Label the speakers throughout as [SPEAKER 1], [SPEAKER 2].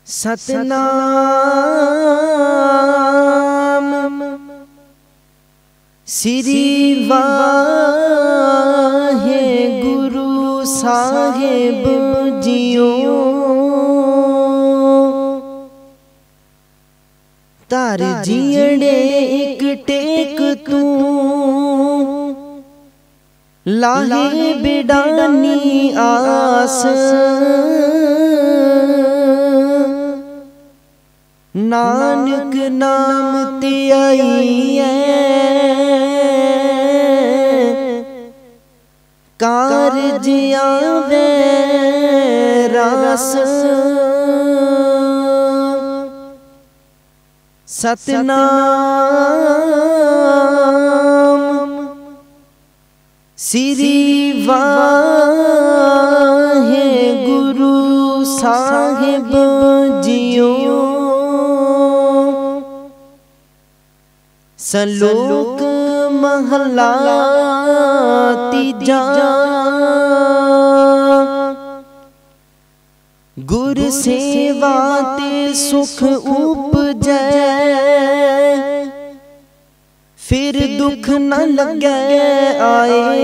[SPEAKER 1] सतनाम श्री वाहे गुरु साहिब जियो। तार जियड़े एक टेक तू लाहे बिडानी आस। नानक नाम ते आई कारज आवे रास। सतनाम श्री वाहे गुरु साहिब जियो। सलोक महला तीजा। गुर सेवा ते सुख उपजै, फिर दुख न लगे आए।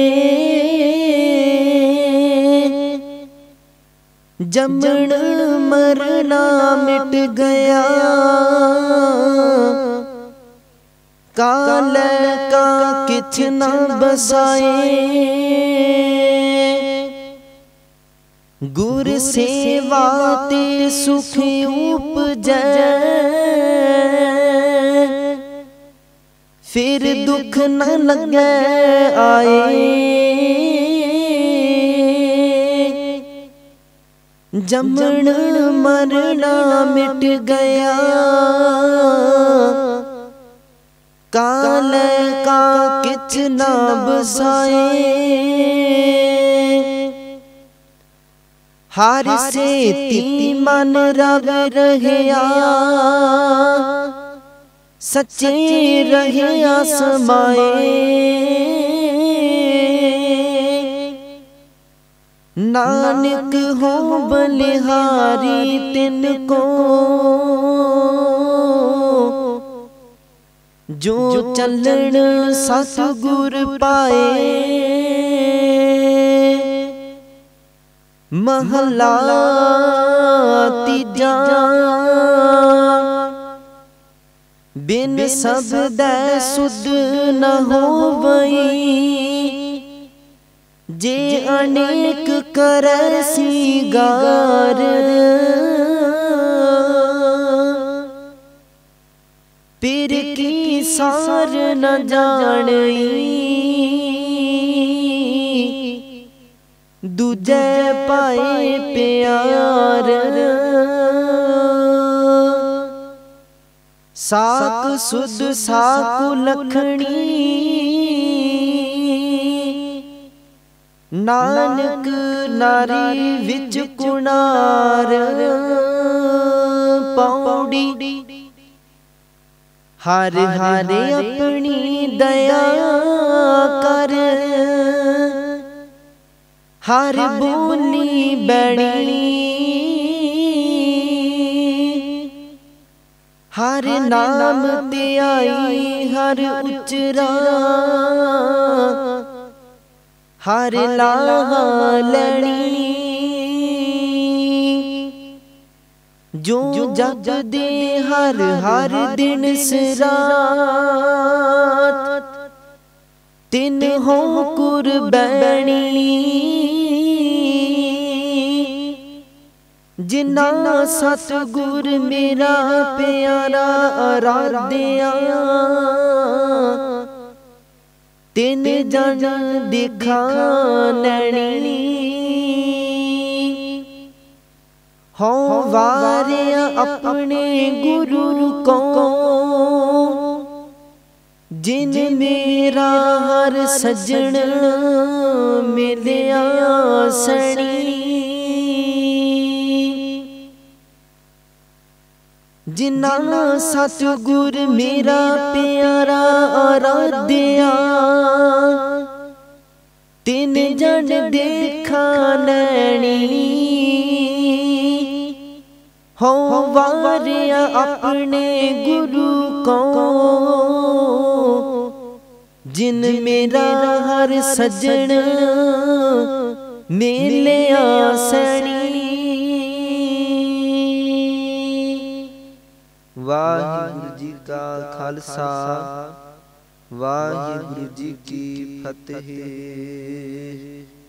[SPEAKER 1] जमन मरना मिट गया, काल का किछ न बसाए। गुर सेवा ते सुख उपजै, फिर दुख न लगे आए। जमन मरना मिट गया, काल का किछ न बसाए। हर से ती मन रव रहया, सच्चे रहया समाए। नानक हो बलिहारी तिनको, जो चलन सतगुर पाए। महला तीजा। बिन शब्द सुध न होवई, जे अनेक करर सिगार। पीर की सार न जानई, दूजे पाए प्यार। साक सुध साकु लखनी, नानक नारी विच कुणार। पौड़ी हर हर अपनी दया कर, हर बोली बड़ी। हर नाम ते आई हर उचरा, हर लाहा लड़ी। जो जग दे हर हर दिन सरात, तिन हो कुर्बानी। जिन्ना सतगुर मेरा प्यारा आराध्या, तिन जन दिखा नैनी। हो वारिया अपने गुरु को, जिन मेरा हर सजन मिलिया सनी। जिन्ना सतगुर मेरा प्यारा आराध्या, तिन जन देखा नैनी। हो वारिया अपने गुरु को, जिन मेरा हर सजन मेले आसनी। वाहिगुरु जी का खालसा, वाहिगुरु जी की फतेह।